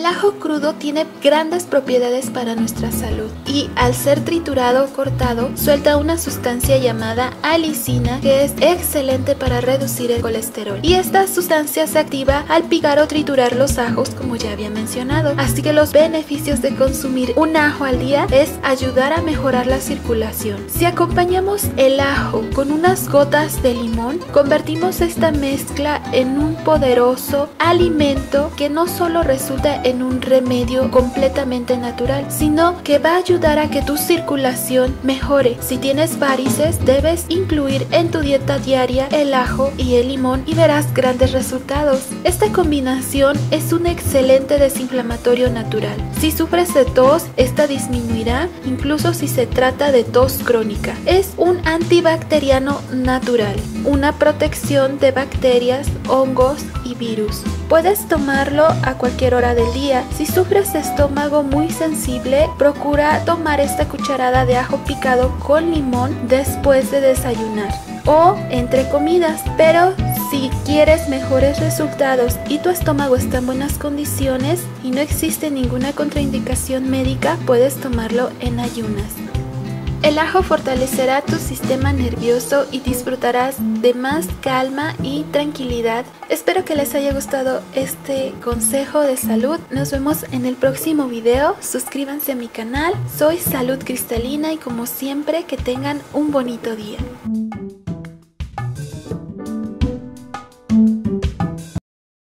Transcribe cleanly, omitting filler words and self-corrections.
El ajo crudo tiene grandes propiedades para nuestra salud y al ser triturado o cortado suelta una sustancia llamada alicina que es excelente para reducir el colesterol. Y esta sustancia se activa al picar o triturar los ajos, como ya había mencionado. Así que los beneficios de consumir un ajo al día es ayudar a mejorar la circulación. Si acompañamos el ajo con unas gotas de limón, convertimos esta mezcla en un poderoso alimento que no solo resulta en un remedio completamente natural, sino que va a ayudar a que tu circulación mejore. Si tienes varices, debes incluir en tu dieta diaria el ajo y el limón y verás grandes resultados. Esta combinación es un excelente desinflamatorio natural. Si sufres de tos, esta disminuirá, incluso si se trata de tos crónica. Es un antibacteriano natural, una protección de bacterias, hongos y virus. Puedes tomarlo a cualquier hora del día. Si sufres de estómago muy sensible, procura tomar esta cucharada de ajo picado con limón después de desayunar o entre comidas. Pero si quieres mejores resultados y tu estómago está en buenas condiciones y no existe ninguna contraindicación médica, puedes tomarlo en ayunas. El ajo fortalecerá tu sistema nervioso y disfrutarás de más calma y tranquilidad. Espero que les haya gustado este consejo de salud. Nos vemos en el próximo video. Suscríbanse a mi canal. Soy Salud Cristalina y como siempre que tengan un bonito día.